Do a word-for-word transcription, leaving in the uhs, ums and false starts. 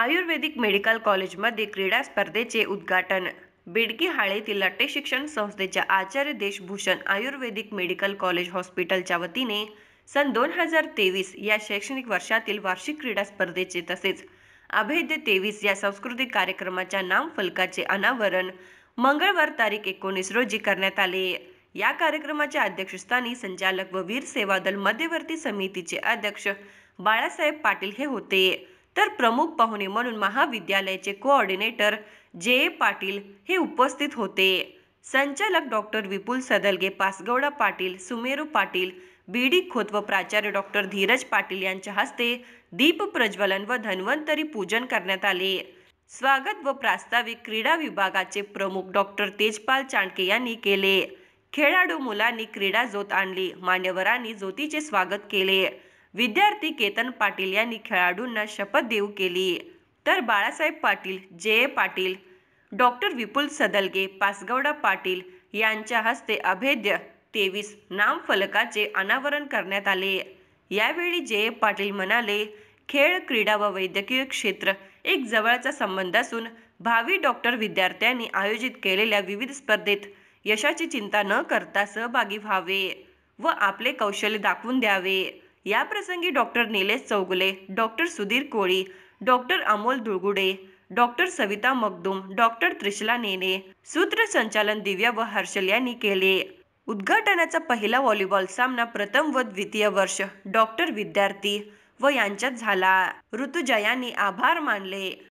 आयुर्वेदिक medical कॉलेजमध्ये क्रीडा स्पर्धेचे उद्घाटन. बिडकी हाळे येथील लाटे शिक्षण संस्थेच्या Acharya Deshbhushan ayurvedic medical college हॉस्पिटलच्या वतीने सन दोन हजार तेवीस या शैक्षणिक वर्षातील वार्षिक क्रीडा स्पर्धेचे तसेच अभेद्य तेवीस या सांस्कृतिक कार्यक्रमाच्या नामफलकाचे अनावरण मंगळवार तारीख एकोणीस रोजी करण्यात आले. या कार्यक्रमाच्या अध्यक्षस्थानी संचालक व वीर सेवा दल मध्यवर्ती समितीचे अध्यक्ष बाळासाहेब पाटील हे होते, तर प्रमुख पाहुणे म्हणून महाविद्यालयाचे कोऑर्डिनेटर जे ए पाटील हे उपस्थित होते. संचालक doctor Vipul Sadalge, Pasgouda Patil, Sumeru Patil, B D व प्राचार्य डॉक्टर धीरज पाटील यांच्या हस्ते दीप प्रज्वलन व धन्वंतरी पूजन करण्यात आले. स्वागत व प्रास्ताविक क्रीडा विभागाचे प्रमुख डॉक्टर तेजपाल चांडके यांनी केले. खेळाडू मुलांनी क्रीडा ज्योत आणली. मान्यवरांनी ज्योतीचे स्वागत केले. विद्यार्थी केतन पाटील यांनी खेळाडूंना शपथ देऊ केली, तर Balasaheb Patil, J A Patil, doctor Vipul Sadalge, Pasgouda Patil यांच्या हस्ते अभेद्य तेवीस नामफलकाचे अनावरण करण्यात आले. यावेळी जे ए पाटील म्हणाले, खेळ, क्रीडा व वैद्यकीय क्षेत्र एक जवळचा संबंध असून भावी डॉक्टर विद्यार्थ्यांनी आयोजित केलेल्या विविध स्पर्धेत यशाची चिंता न करता सहभागी व्हावे व आपले कौशल्य दाखवून द्यावे. याप्रसंगी doctor Nilesh Chougule, doctor Sudhir Koli, doctor Amol Dhulgude, doctor Savita Magdum, doctor Trishala Nene, सूत्रसंचालन दिव्या व हर्षल यांनी केले. उद्घाटनाचा पहिला व्हॉलीबॉल सामना प्रथम व द्वितीय वर्ष डॉक्टर विद्यार्थी व यांच्यात झाला. ऋतुजा यांनी आभार मानले.